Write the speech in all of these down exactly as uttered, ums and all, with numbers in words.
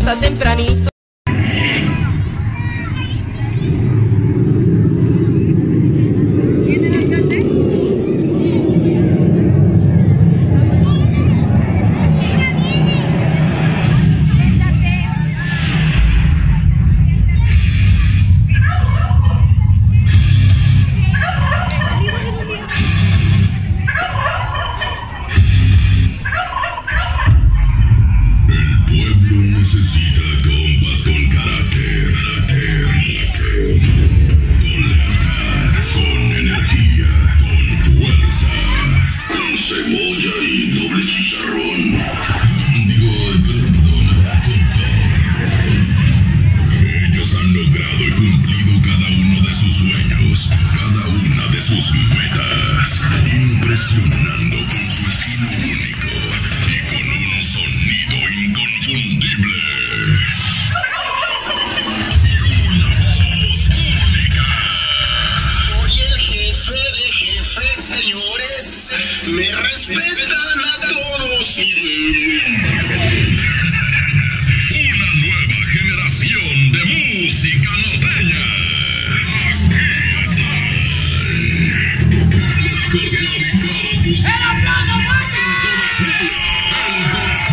hasta tempranito. Impresionando con su estilo único y con un sonido inconfundible. Y una voz única. Soy el jefe de jefes, señores. Me respetan a todos y Una nueva generación de música norteña. Aquí está. El acordeón y todos tus... ¡El aplauso fuerte! ¡El todas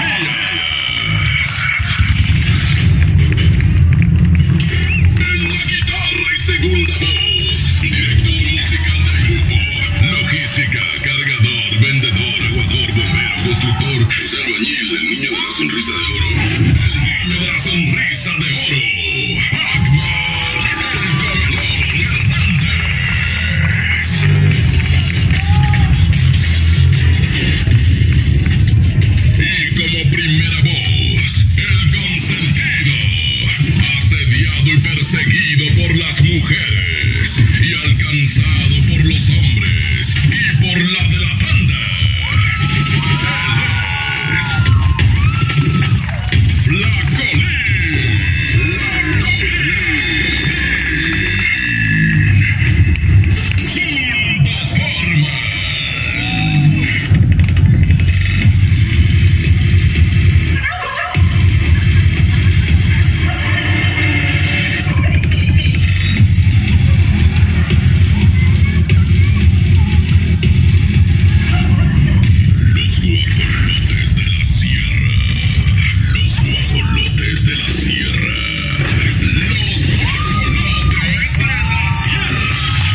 En la guitarra y segunda voz. Director musical del grupo. Logística, cargador, vendedor, aguador, bombero, constructor. Es el albañil, el niño de la sonrisa de oro. El niño de la sonrisa de oro. Akbar, el comedor Hernández. Y como primera voz, el consentido, asediado y perseguido por las mujeres, y alcanzado por los hombres, y por la de la banda. Él es Flacolín, Flacolín. Juntos forman Los guajolotes de la sierra. Los guajolotes de la sierra. Los guajolotes de la sierra.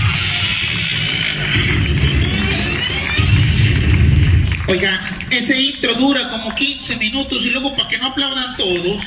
Oiga, ese intro dura como quince minutos y luego para que no aplaudan todos.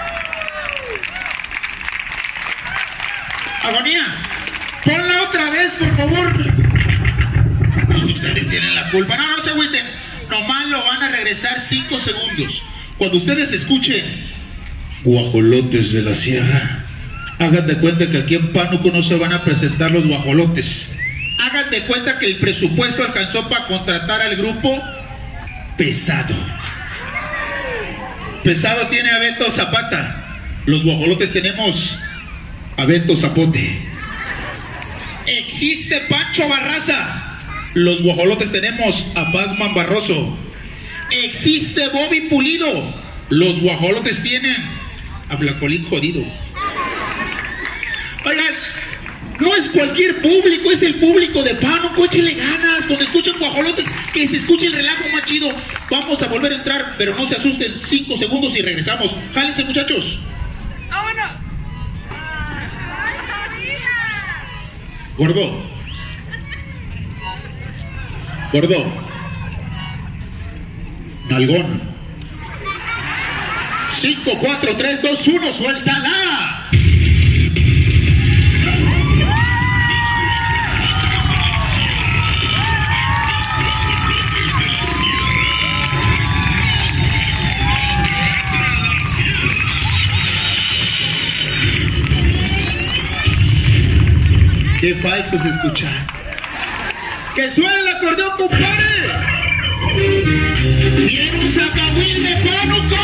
Agonía, ponla otra vez, por favor. Pues ustedes tienen la culpa. No, no se agüiten. Nomás lo van a regresar cinco segundos. Cuando ustedes escuchen guajolotes de la sierra, hagan de cuenta que aquí en Pánuco no se van a presentar los guajolotes. Hagan de cuenta que el presupuesto alcanzó para contratar al grupo Pesado. Pesado tiene a Beto Zapata. Los guajolotes tenemos a Beto Zapote. Existe Pancho Barraza. Los guajolotes tenemos a Batman Barroso. Existe Bobby Pulido. Los guajolotes tienen a Flacolín Jodido. Oigan, no es cualquier público, es el público de Pánuco. Échenle ganas. Cuando escuchen guajolotes, que se escuche el relajo más chido. Vamos a volver a entrar, pero no se asusten. Cinco segundos y regresamos. Jálense, muchachos. Gordo. Gordo. Nalgón. cinco, cuatro, tres, dos, uno, suéltala. Qué falso es escuchar. ¡Que suene el acordeón, compadre! ¡Viene un sacahuil de Pánuco!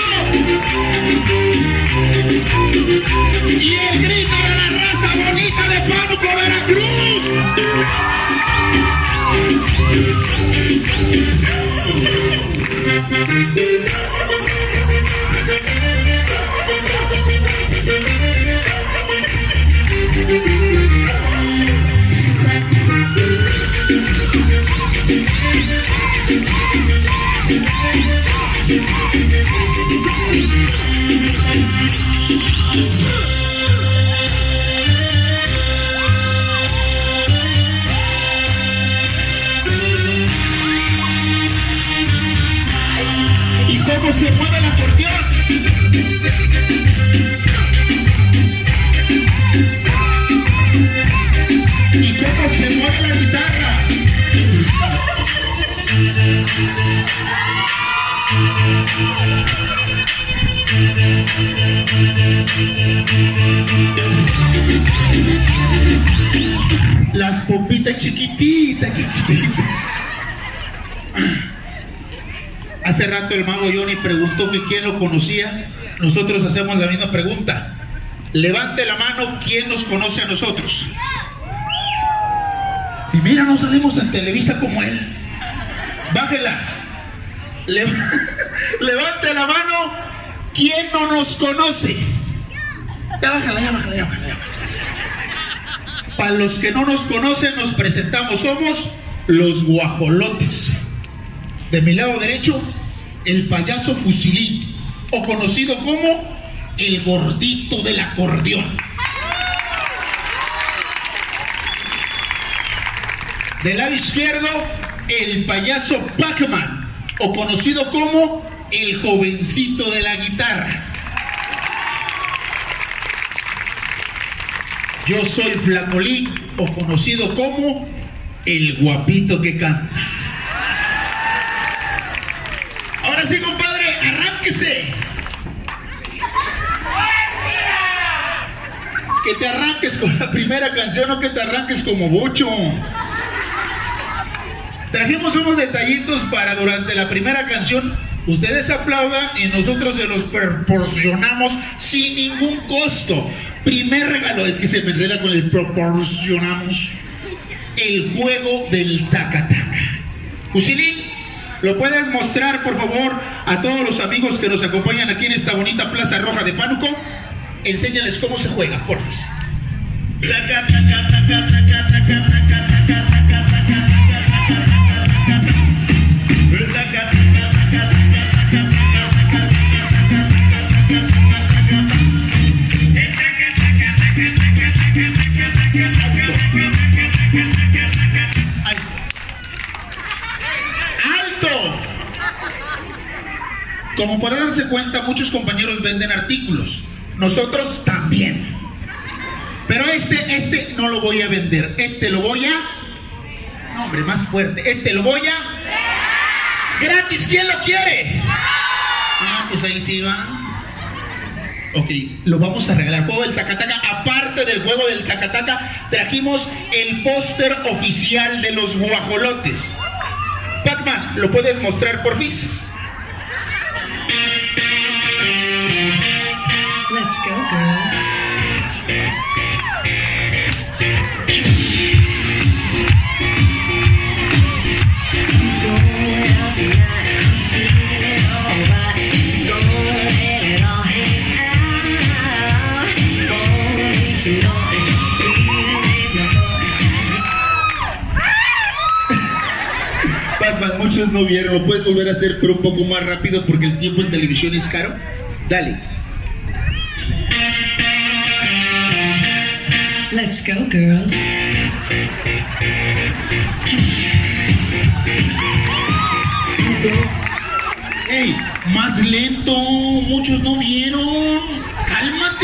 ¡Y el grito de la raza bonita de Pánuco, Veracruz! Las pompitas chiquititas, chiquititas. Hace rato el mago Johnny preguntó que quién lo conocía. Nosotros hacemos la misma pregunta. Levante la mano, ¿quién nos conoce a nosotros? Y mira, no salimos en Televisa como él. Bájela. Leva... Levante la mano, ¿quién no nos conoce? Ya bájala, ya bájala, ya bájala, ya bájala. Para los que no nos conocen, nos presentamos. Somos los Guajolotes. De mi lado derecho, el payaso Fusilín, o conocido como el gordito del acordeón. Del lado izquierdo, el payaso Pac-Man, o conocido como el jovencito de la guitarra. Yo soy Flacolín, o conocido como el guapito que canta. Ahora sí, compadre, arránquese. Que te arranques con la primera canción, no que te arranques como bocho. Trajimos unos detallitos para durante la primera canción ustedes aplaudan y nosotros se los proporcionamos sin ningún costo. Primer regalo, es que se me enreda con el proporcionamos. El juego del taca-taca. Fusilín, ¿lo puedes mostrar, por favor, a todos los amigos que nos acompañan aquí en esta bonita Plaza Roja de Pánuco? Enséñales cómo se juega, porfis. Como para darse cuenta, muchos compañeros venden artículos. Nosotros también. Pero este, este no lo voy a vender. Este lo voy a... No, hombre, más fuerte. Este lo voy a... ¡Gratis! ¿Quién lo quiere? Ah, pues ahí sí va. Ok, lo vamos a regalar. Juego del taca-taca. Aparte del juego del taca-taca, trajimos el póster oficial de los Guajolotes. Pac-Man, ¿lo puedes mostrar, porfis? Let's go, girls. Pac-Man, muchos no vieron, lo puedes volver a hacer pero un poco más rápido porque el tiempo en televisión es caro. Dale. Let's go, girls. Hey, más lento, muchos no vieron. Cálmate.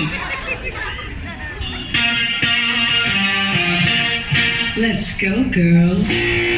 Let's go, girls.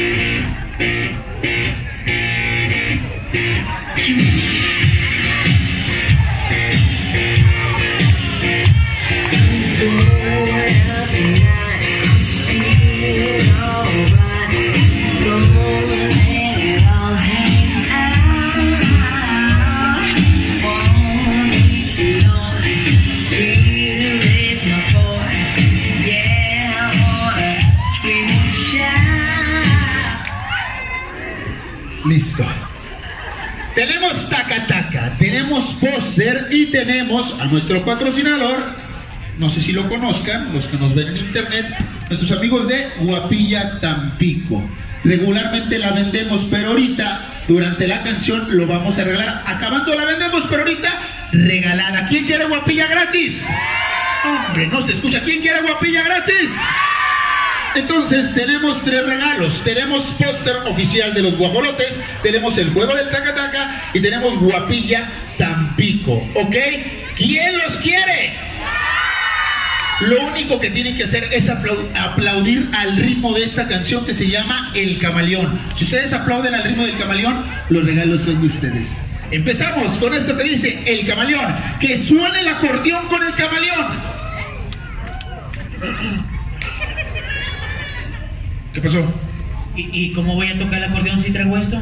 Listo. Tenemos taca-taca, tenemos póster y tenemos a nuestro patrocinador. No sé si lo conozcan, los que nos ven en internet, nuestros amigos de Guapilla Tampico. Regularmente la vendemos, pero ahorita, durante la canción, lo vamos a regalar. Acabando la vendemos, pero ahorita, regalada. ¿Quién quiere guapilla gratis? Hombre, no se escucha. ¿Quién quiere guapilla gratis? Entonces tenemos tres regalos. Tenemos póster oficial de los Guajolotes, tenemos el juego del taca-taca y tenemos Guapilla Tampico, ¿ok? ¿Quién los quiere? Lo único que tienen que hacer es aplau- aplaudir al ritmo de esta canción que se llama El Camaleón. Si ustedes aplauden al ritmo del Camaleón, los regalos son de ustedes. Empezamos con esto que dice El Camaleón. Que suene el acordeón con el Camaleón. ¿Qué pasó? ¿Y, ¿Y cómo voy a tocar el acordeón si traigo esto?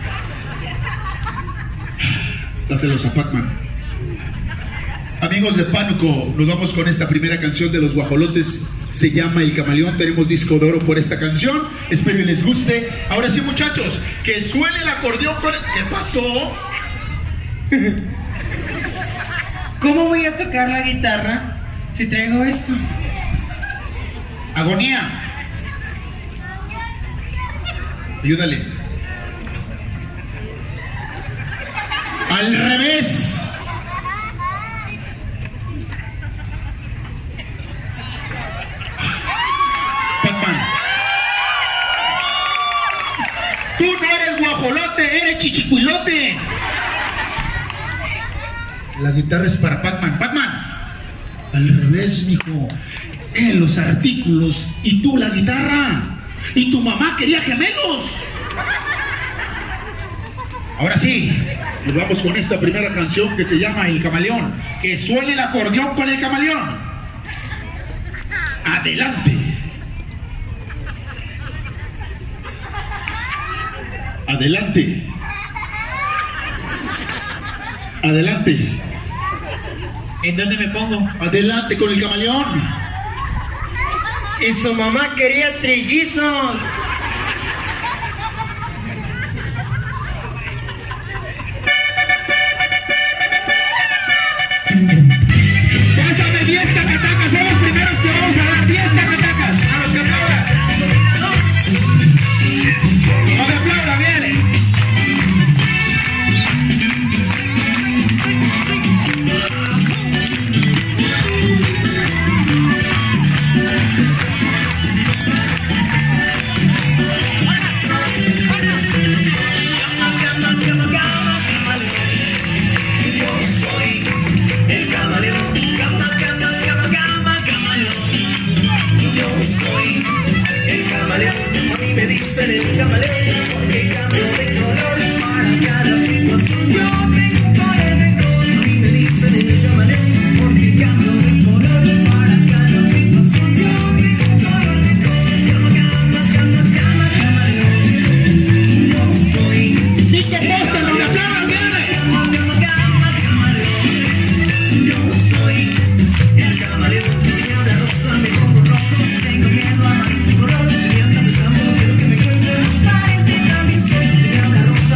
Dáselos a Pac-Man. Amigos de Pánuco, nos vamos con esta primera canción de los Guajolotes. Se llama El Camaleón. Tenemos disco de oro por esta canción. Espero que les guste. Ahora sí, muchachos, que suene el acordeón con... ¿Qué pasó? ¿Cómo voy a tocar la guitarra si traigo esto? Agonía. Ayúdale. Al revés. Pac-Man. Tú no eres guajolote, eres chichicuilote. La guitarra es para Pac-Man. Pac-Man. Al revés, mijo. En los artículos y tú la guitarra. Y tu mamá quería gemelos. Ahora sí, nos vamos con esta primera canción que se llama El Camaleón. Que suene el acordeón con el Camaleón. Adelante. Adelante. Adelante. ¿En dónde me pongo? Adelante con el Camaleón. Y su mamá quería trillizos. Pásame diez tacatacas, son los primeros que vamos a dar. diez tacatacas a los que aplaudan. No me aplaudan, viene. Me dicen el camaleón porque cambio de color para cada situación. Yo tengo un color de color. A mí me dicen el camaleón porque cambio de color para cada situación. Yo tengo un color de color. Cama, cama, cama, cama, camaleón. Yo soy. Sí que posta, no me aplaudan, viene. Cama, cama, cama, camaleón. Yo soy el camaleón. Si me habla rosa me pongo rojo. Si tengo miedo a amarillo color. Si me anda besando quiero que me cuente. También soy, si me habla rosa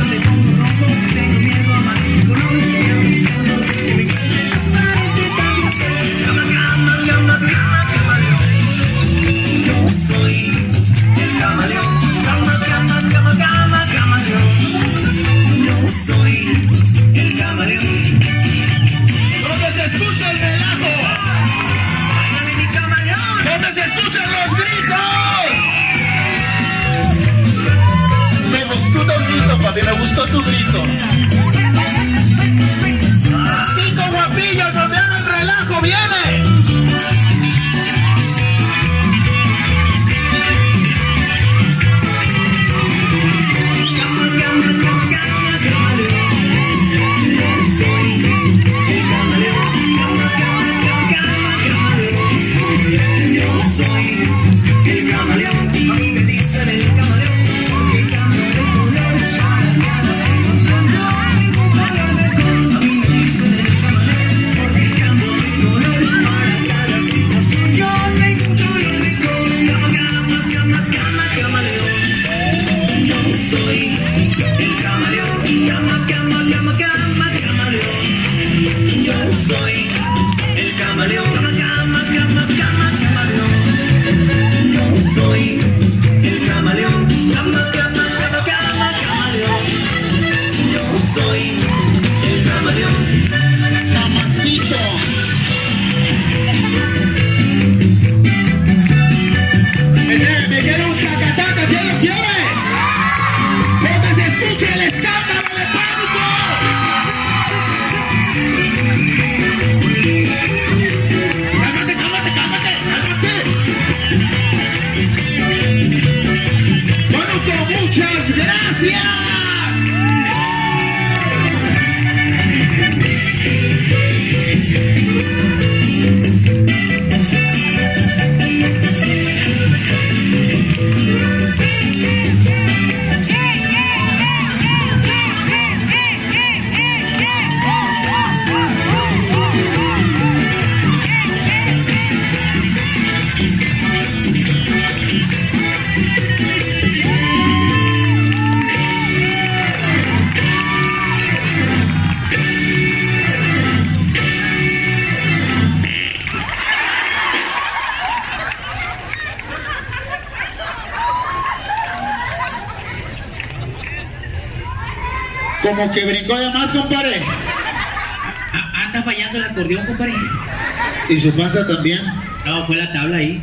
Como que brincó de más, compadre. Ah, anda fallando el acordeón, compadre. Y su panza también. No, fue la tabla ahí.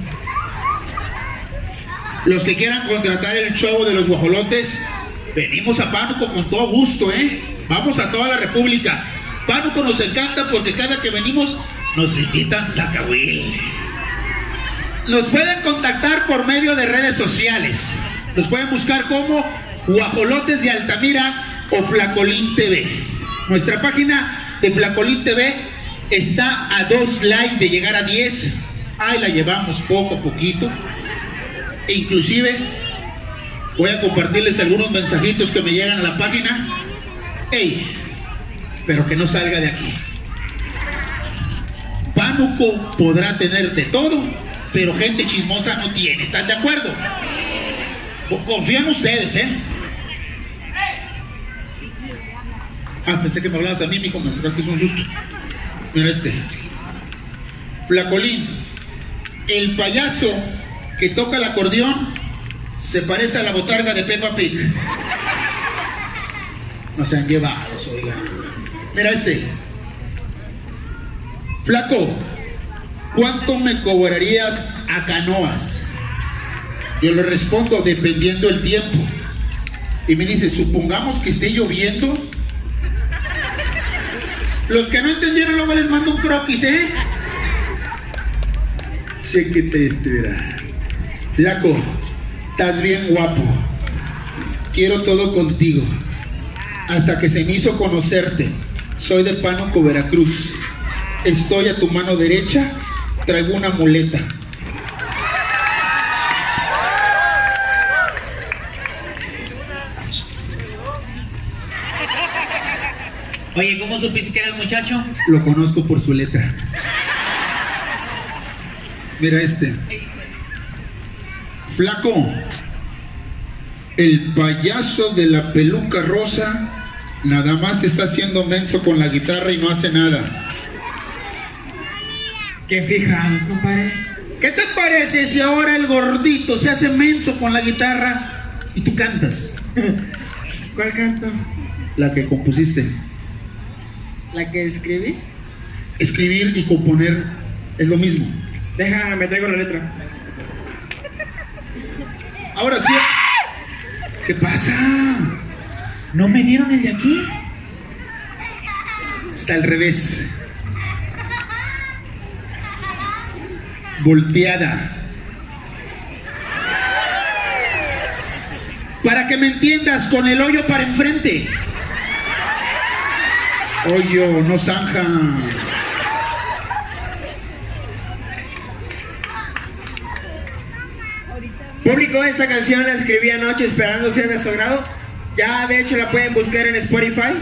Los que quieran contratar el show de los guajolotes, venimos a Pánuco con todo gusto, ¿eh? Vamos a toda la República. Pánuco nos encanta porque cada que venimos nos invitan Zacahuil. Nos pueden contactar por medio de redes sociales. Nos pueden buscar como Guajolotes de Altamira o Flacolín T V. Nuestra página de Flacolín T V está a dos likes de llegar a diez. Ahí la llevamos poco a poquito. E inclusive voy a compartirles algunos mensajitos que me llegan a la página. Ey, pero que no salga de aquí. Pánuco podrá tener de todo, pero gente chismosa no tiene. ¿Están de acuerdo? Confían ustedes, ¿eh? Ah, pensé que me hablabas a mí, mijo, me sacaste un susto. Mira este. Flacolín, el payaso que toca el acordeón se parece a la botarga de Peppa Pig. No sean llevados, oiga. Mira este. Flaco, ¿cuánto me cobrarías a canoas? Yo le respondo, dependiendo el tiempo. Y me dice, supongamos que esté lloviendo. Los que no entendieron, luego les mando un croquis, ¿eh? Chequete este, verá. Flaco, estás bien guapo. Quiero todo contigo. Hasta que se me hizo conocerte. Soy de Pánuco, Veracruz. Estoy a tu mano derecha. Traigo una muleta. Oye, ¿cómo supiste que era el muchacho? Lo conozco por su letra. Mira este. Flaco, el payaso de la peluca rosa nada más está haciendo menso con la guitarra y no hace nada. ¿Qué fijados, compadre? ¿Qué te parece si ahora el gordito se hace menso con la guitarra y tú cantas? ¿Cuál canto? La que compusiste. ¿La que escribí? Escribir y componer es lo mismo. Deja, me traigo la letra. Ahora sí. ¿Qué pasa? ¿No me dieron el de aquí? Está al revés. Volteada. Para que me entiendas, con el hoyo para enfrente. Hoyo, no zanja. Público, esta canción la escribí anoche esperando ser de su agrado. Ya de hecho la pueden buscar en Spotify.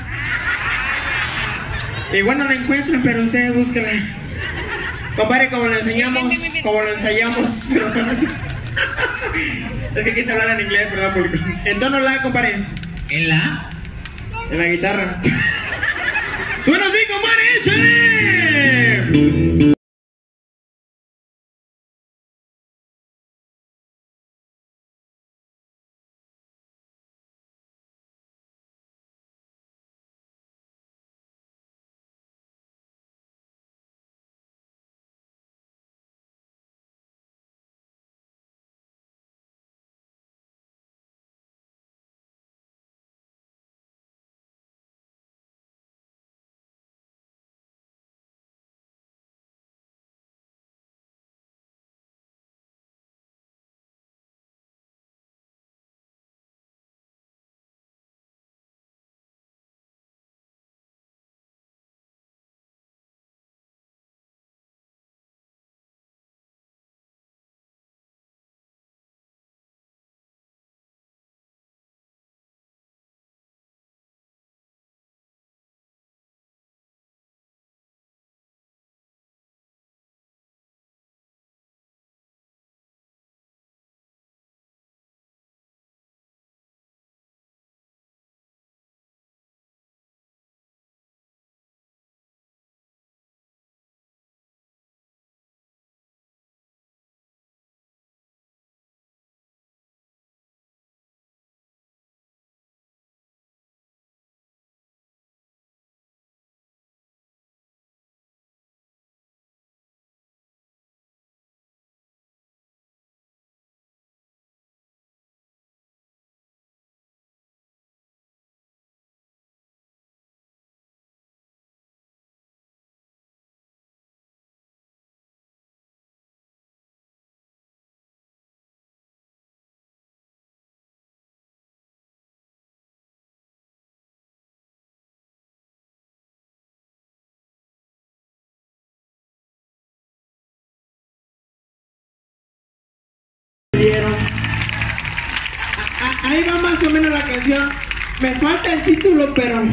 Igual no la encuentran, pero ustedes búsquenla. Compadre, como lo enseñamos, como lo ensayamos, perdón. Es que quise hablar en inglés, perdón, público. En tono la, compadre. ¿En la? En la guitarra. ¡Suena así, compadre! ¡Échale! Ahí va más o menos la canción. Me falta el título, pero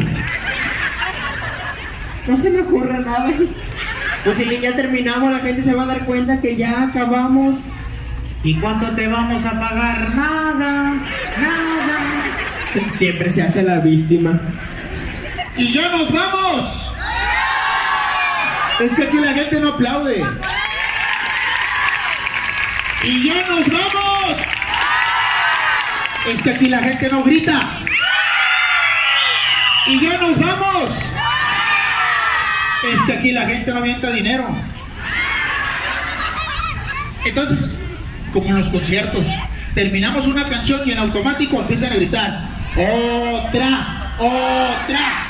no se me ocurre nada. Pues si ya terminamos, la gente se va a dar cuenta que ya acabamos. ¿Y cuánto te vamos a pagar? Nada, nada. Siempre se hace la víctima. ¡Y ya nos vamos! Es que aquí la gente no aplaude. ¡Y ya nos vamos! Es que aquí la gente no grita. ¡Y ya nos vamos! Es que aquí la gente no avienta dinero. Entonces, como en los conciertos, terminamos una canción y en automático empiezan a gritar: ¡otra! ¡Otra!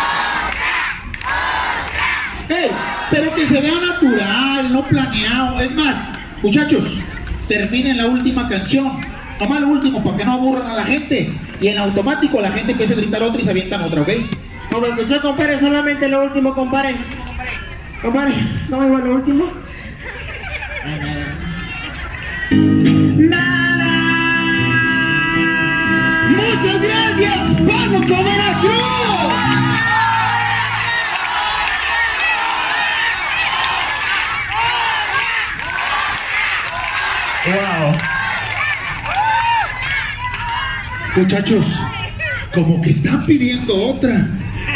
Hey, pero que se vea natural, no planeado. Es más, muchachos, terminen la última canción, nomás lo último, para que no aburran a la gente. Y en automático la gente empieza a gritar otra y se avientan otra, ¿ok? Como escuchó, compadre, solamente lo último, compadre. Compadre, ¿cómo iba lo último? Nada. Muchas gracias, Pánuco Veracruz. Wow. Muchachos, como que están pidiendo otra.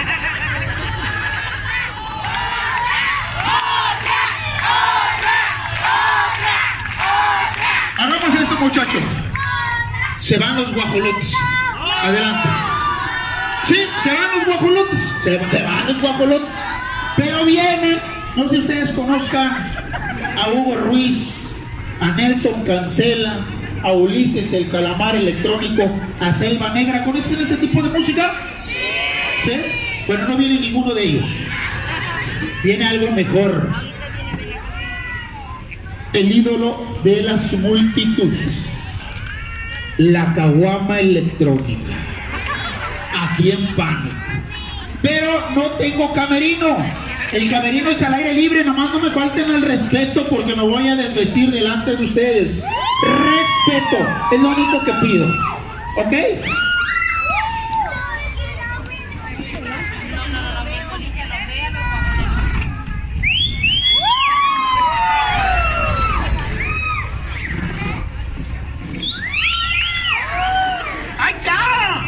Hagamos esto, muchachos. Se van los guajolotes. Adelante. Sí, se van los guajolotes. Se, se van los guajolotes. Pero vienen, no sé si ustedes conozcan a Hugo Ruiz, a Nelson Cancela, a Ulises el Calamar Electrónico, a Selva Negra. ¿Conocen este tipo de música? ¿Sí? Bueno, no viene ninguno de ellos. Viene algo mejor. El ídolo de las multitudes, la caguama electrónica, aquí en Pánuco. Pero no tengo camerino. El camerino es al aire libre, nomás no me falten al respeto porque me voy a desvestir delante de ustedes. Respeto, es lo único que pido, ¿ok? ¡Ay, ya!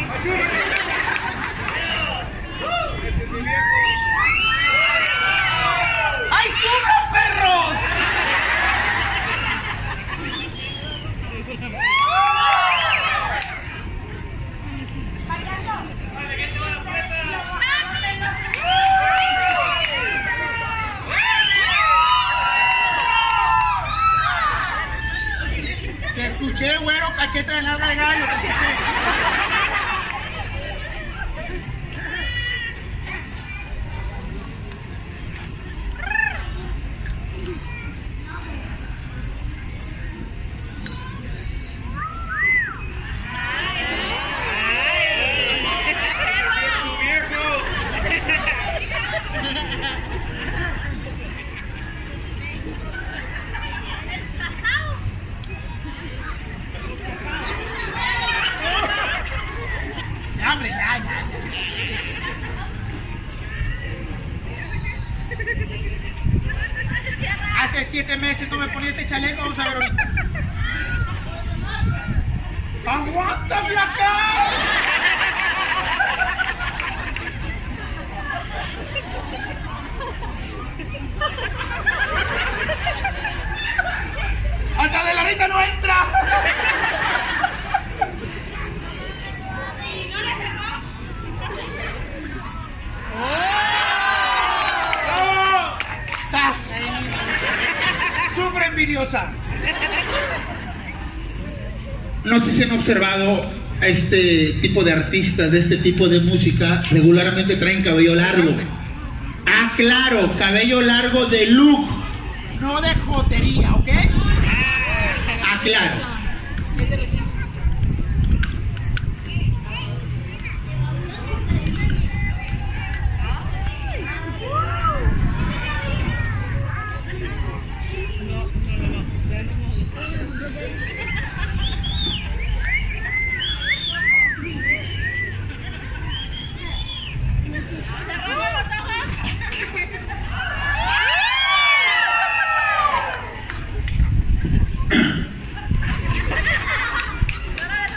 ¡Ay, suban, perros! Te escuché, güero, cachete de nalga de gallo, te escuché. Ya, hombre, ya, ya, ya. Hace siete meses no me ponía este chaleco, vamos a ver ahorita. ¡Aguanta, flaca! ¡Hasta de la risa no entra! ¡Sas! ¡Sufre, envidiosa! No sé si han observado a este tipo de artistas, de este tipo de música, regularmente traen cabello largo. Ah, claro, cabello largo de look. No de jotería, ¿ok? Ah, claro.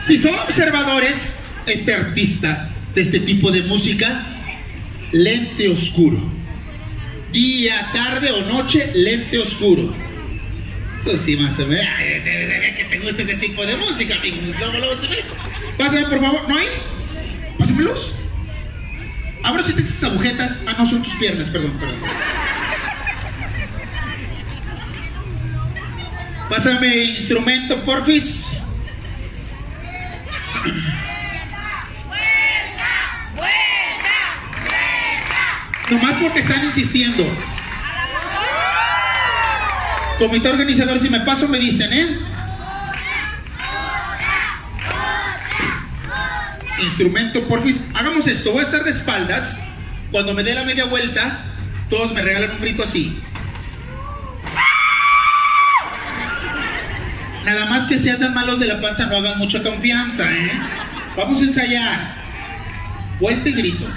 Si son observadores, este artista de este tipo de música, lente oscuro. Día, tarde o noche, lente oscuro. Pues sí, más o menos. Ay, debe de ver que te gusta ese tipo de música, amigos. Luego, luego se ve. Pásame, por favor. ¿No hay? Pásame luz. Ahora si te esas agujetas. Ah, no, son tus piernas, perdón, perdón. Pásame instrumento, porfis. Nomás porque están insistiendo. Comité organizador, si me paso me dicen, ¿eh? Instrumento, porfis. Hagamos esto, voy a estar de espaldas. Cuando me dé la media vuelta, todos me regalan un grito así. Nada más que sean tan malos de la panza, no hagan mucha confianza, ¿eh? Vamos a ensayar. Vuelta y grito.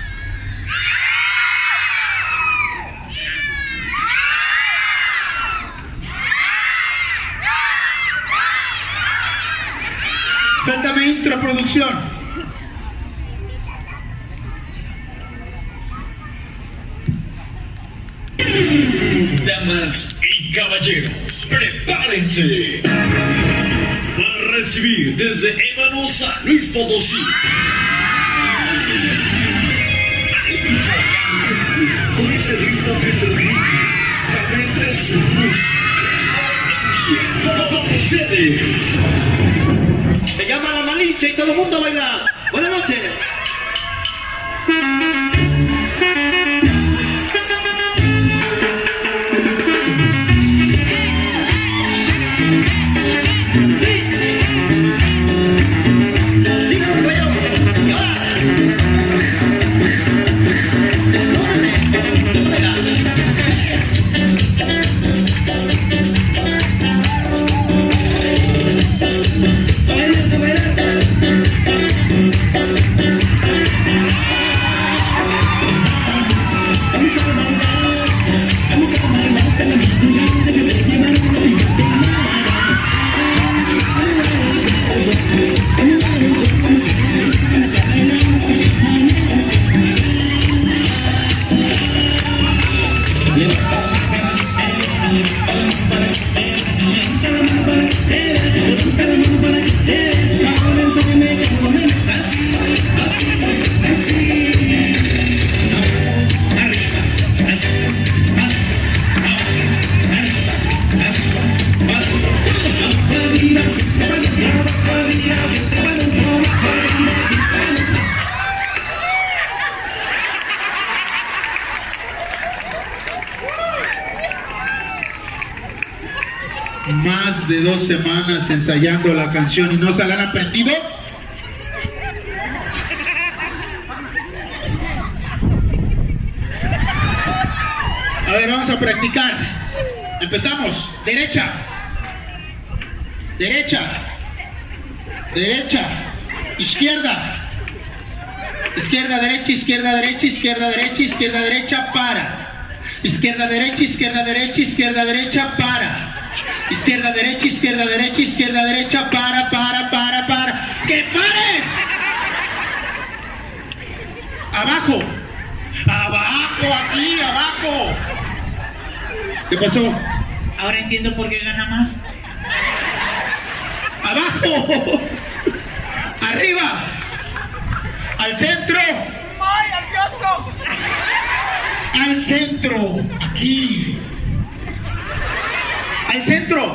Suéltame intro, producción. Damas y caballeros, prepárense para recibir desde Ébano, San Luis Potosí con ese ritmo que te ríe a través de su música. Con ustedes se llama La Malinche y todo el mundo baila. Buenas noches. Más de dos semanas ensayando la canción y no se la han aprendido. A ver, vamos a practicar. Empezamos. Derecha. Derecha. Derecha. Izquierda. Izquierda, derecha, izquierda, derecha, izquierda, derecha, izquierda, derecha, para. Izquierda, derecha, izquierda, derecha, izquierda, derecha, para. Izquierda, derecha, izquierda, derecha, izquierda, derecha, para, para, para, para. ¡Que pares! Abajo. Abajo, aquí, abajo. ¿Qué pasó? Ahora entiendo por qué gana más. Abajo. Arriba. Al centro. ¡Ay, al kiosco! Al centro. Aquí. Al centro.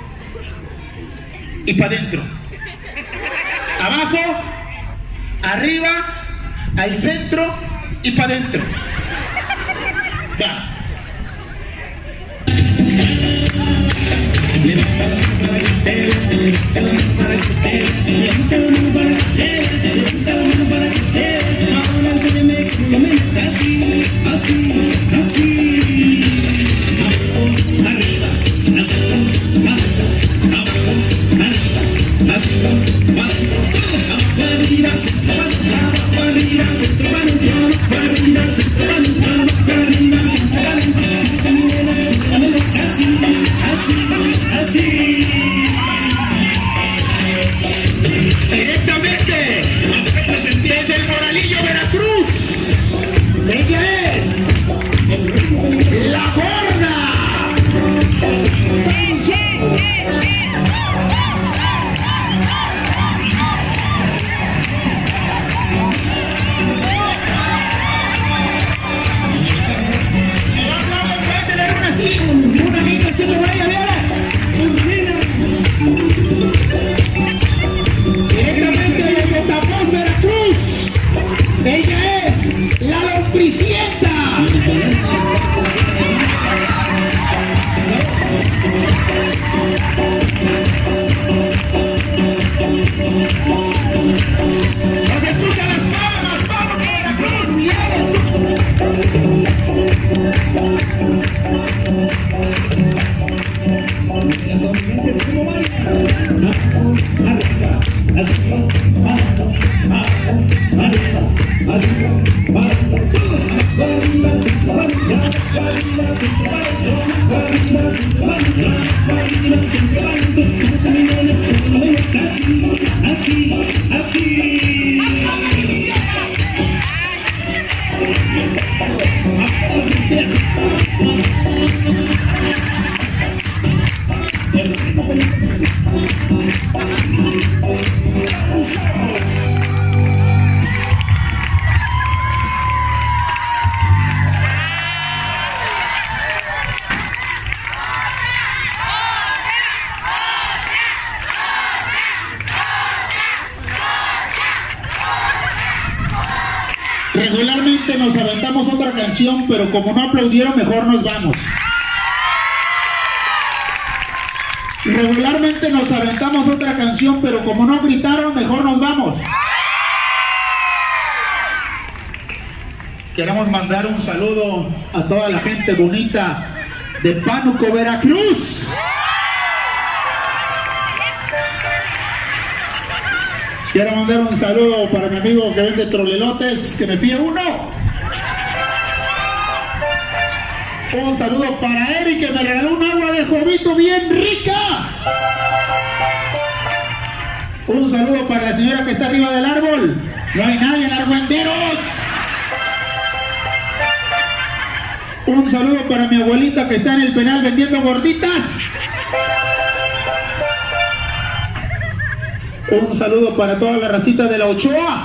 Y para adentro. Abajo. Arriba. Al centro. Y para adentro. Va. Así, así, así. Abajo, arriba, abajo, abajo, arriba, abajo, abajo, arriba, abajo, arriba, abajo, arriba, así, así, así. Directamente desde el Moralillo, Veracruz. Ella es la Gorda. Si no hablamos, puede tener una así, una niña así que vaya, véala. Directamente desde Tapos, Veracruz. Ella es la Lombricienta. Nos escuchan las palmas, vamos Veracruz, Así, así. Regularmente nos aventamos otra canción, pero como no aplaudieron, mejor nos vamos. Regularmente nos aventamos otra canción, pero como no gritaron, mejor nos vamos. Queremos mandar un saludo a toda la gente bonita de Pánuco, Veracruz. Quiero mandar un saludo para mi amigo que vende trolelotes, que me fíe uno. Un saludo para Eric, que me regaló un agua de jovito bien rica. Un saludo para la señora que está arriba del árbol. No hay nadie en Argüenderos. Un saludo para mi abuelita que está en el penal vendiendo gorditas. Un saludo para toda la racita de la Ochoa.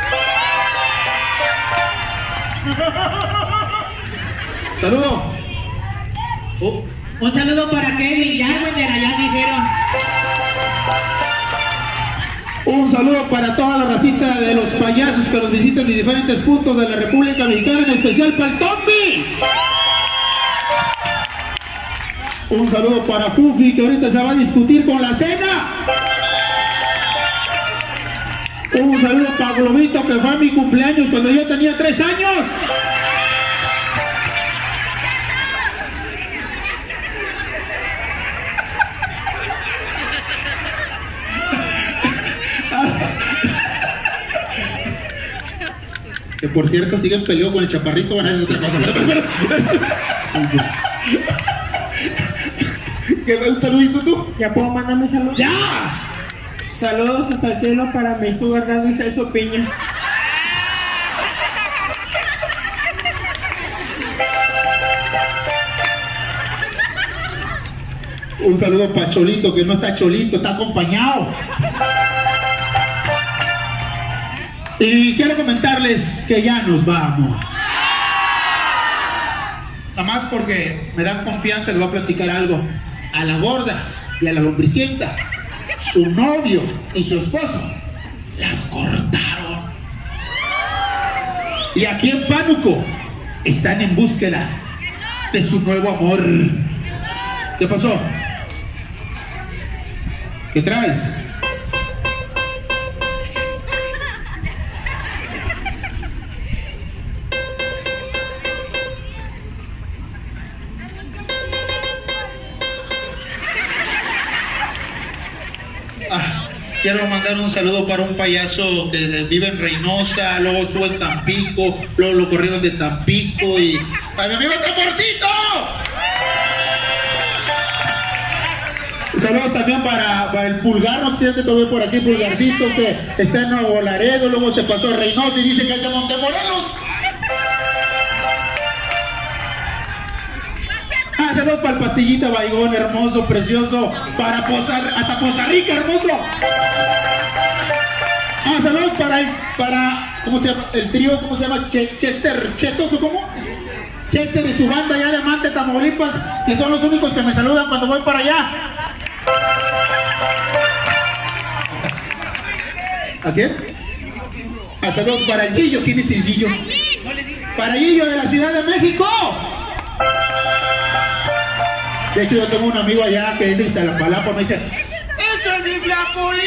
Saludo. Uh, un saludo para Kevin, ya, de allá dijeron. Un saludo para toda la racita de los payasos que nos visitan de diferentes puntos de la República Mexicana, en especial para el Tombi. Un saludo para Fufi, que ahorita se va a discutir con la cena. Un saludo para Globito, que fue a mi cumpleaños cuando yo tenía tres años. Que por cierto siguen peleando con el chaparrito, van a hacer otra cosa. ¿Qué, un saludito tú? ¿Ya puedo mandarme saludos? ¡Ya! Saludos hasta el cielo para mi sugar daddy Celso Piña. Un saludo para Cholito, que no está Cholito, está acompañado. Y quiero comentarles que ya nos vamos. Nada más porque me dan confianza, les voy a platicar algo. A la Gorda y a la Lombricienta, su novio y su esposo las cortaron. Y aquí en Pánuco están en búsqueda de su nuevo amor. ¿Qué pasó? ¿Qué traes? Ah, quiero mandar un saludo para un payaso que vive en Reynosa, luego estuvo en Tampico, luego lo corrieron de Tampico y... ¡para mi amigo Tamborcito! Saludos también para, para el Pulgar, no sé si todavía por aquí, Pulgarcito, que está en Nuevo Laredo, luego se pasó a Reynosa y dice que es de Montemorelos. Ah, saludos para el Pastillita Baigón, hermoso, precioso, para Poza, hasta Poza Rica, hermoso. Ah, saludos para el, para, ¿cómo se llama? El trío, ¿cómo se llama? Ch Chester, Chetoso, ¿cómo? Chester y su banda allá de Amante, Tamaulipas, que son los únicos que me saludan cuando voy para allá. ¿A quién? Ah, saludos para el Guillo. ¿Quién es el Guillo? Para Guillo de la Ciudad de México. De hecho, yo tengo un amigo allá que es de Iztapalapa, me dice: ¡Ese es mi Flacolín!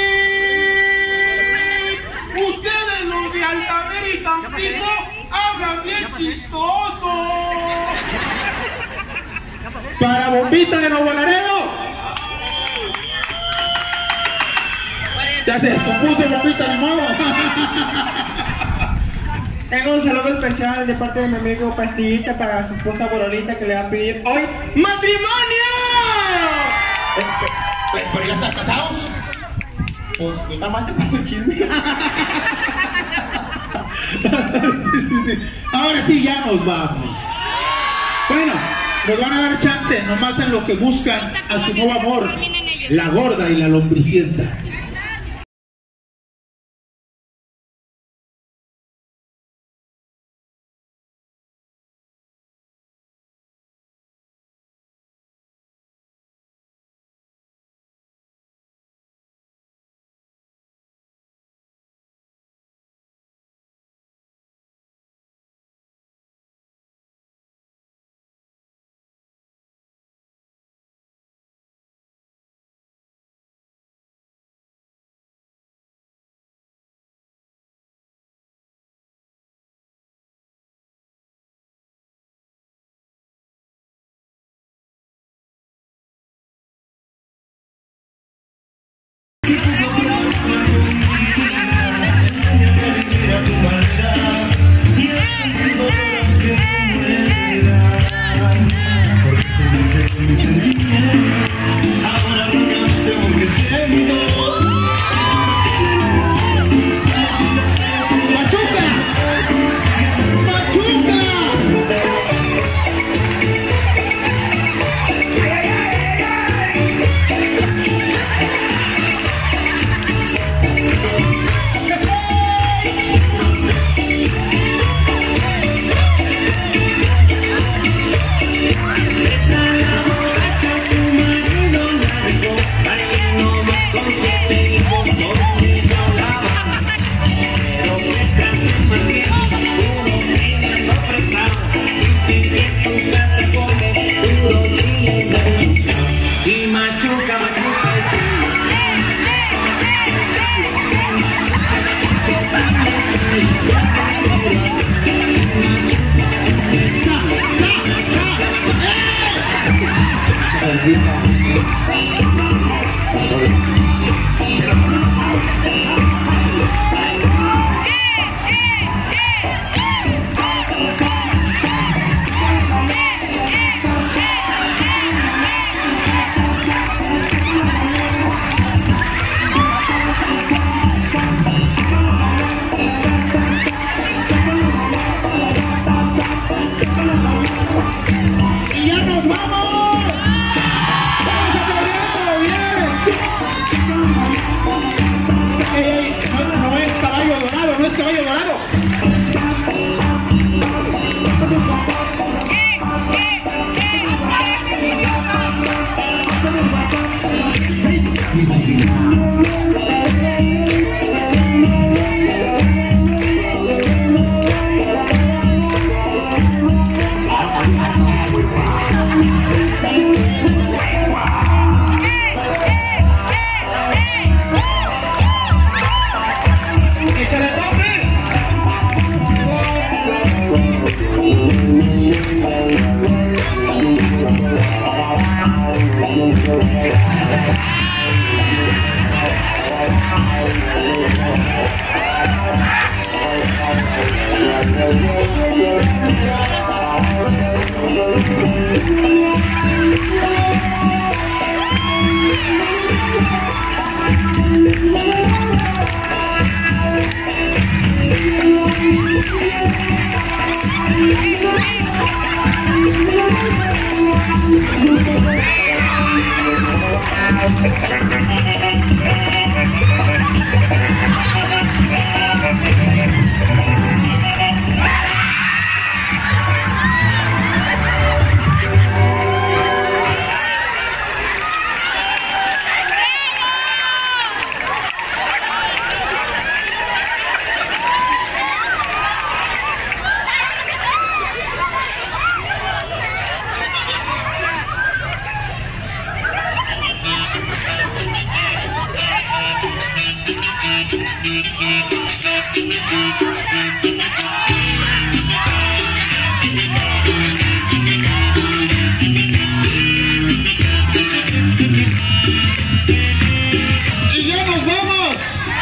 Ustedes los de Altamira y Tampico hablan bien chistoso. Para Bombita de Nuevo Laredo. Ya se descompuso Bombita, ni modo. Tengo un saludo especial de parte de mi amigo Pastillita para su esposa Borolita, que le va a pedir hoy ¡matrimonio! Eh, eh, ¿Pero ya están casados? Pues nada más te paso el chisme. Sí, sí, sí. Ahora sí, ya nos vamos. Bueno, nos van a dar chance nomás en lo que buscan a su nuevo amor, la gorda y la lombricienta. Y ya nos vamos.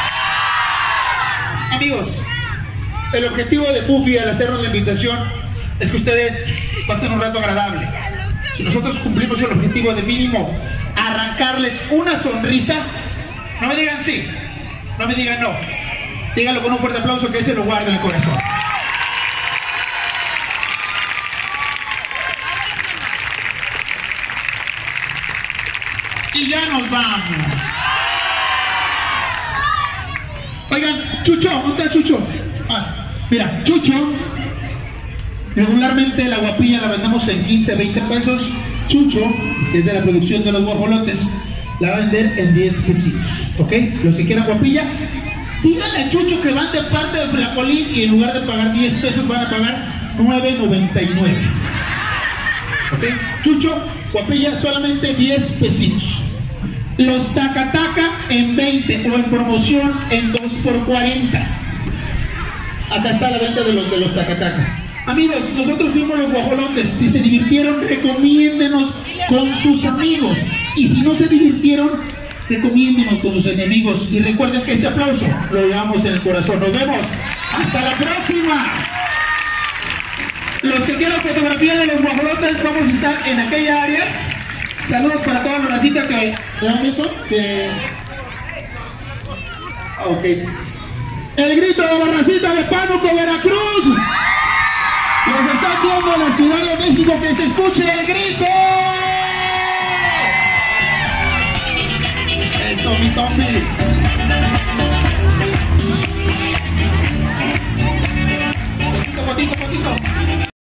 Amigos, el objetivo de Puffy al hacernos la invitación es que ustedes pasen un rato agradable. Si nosotros cumplimos el objetivo de mínimo arrancarles una sonrisa, no me digan sí, no me digan no, díganlo con un fuerte aplauso, que ese lo guarde en el corazón. Y ya nos vamos. Oigan, Chucho, ¿dónde está Chucho? Ah, mira, Chucho, regularmente la guapilla la vendemos en quince, veinte pesos. Chucho, que es de la producción de los guajolotes, la va a vender en diez pesitos, ¿ok? Los que quieran guapilla, díganle a Chucho que van de parte de Flacolín y en lugar de pagar diez pesos van a pagar nueve noventa y nueve. ¿Ok? Chucho, guapilla, solamente diez pesitos. Los tacataca en veinte o en promoción en dos por cuarenta. Acá está la venta de los de los tacataca. Amigos, nosotros fuimos los guajolotes. Si se divirtieron, recomiéndenos con sus amigos. Y si no se divirtieron, recomiéndenos con sus enemigos. Y recuerden que ese aplauso lo llevamos en el corazón. Nos vemos. ¡Hasta la próxima! Los que quieran fotografía de los guajolotes, vamos a estar en aquella área. Saludos para toda la racita que... ¿De dónde son? De... Ok. El grito de la racita de Pánuco, Veracruz. Los está viendo en la Ciudad de México, que se escuche el grito. Eso, mi Tommy.